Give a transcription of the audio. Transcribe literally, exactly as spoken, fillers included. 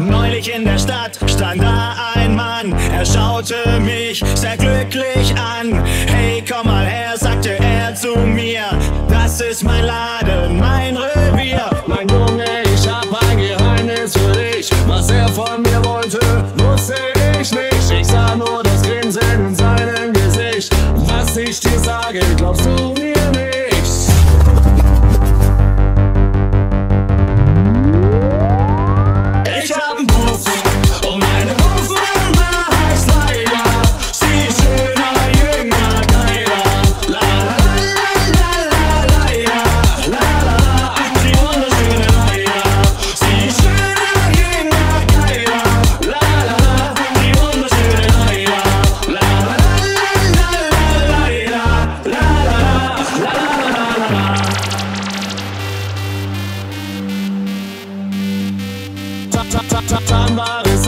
Neulich in der Stadt stand da ein Mann, er schaute mich sehr glücklich an. Hey, komm mal her, sagte er zu mir, das ist mein Laden, mein Revier. Mein Junge, ich hab ein Geheimnis für dich. Was er von mir wollte, wusste ich nicht. Ich sah nur das Grinsen in seinem Gesicht. Was ich dir sage, glaubst du mir nicht? Ich hab einen Puff und meine Puffmama heißt Laila. Sie ist schöner, jünger, geiler. La la la la la Laila, la la la, die wunderschöne Laila. Sie ist schöner, jünger, geiler. La la la, die wunderschöne Laila. La la la la la Laila, la la la la la la. Dann war es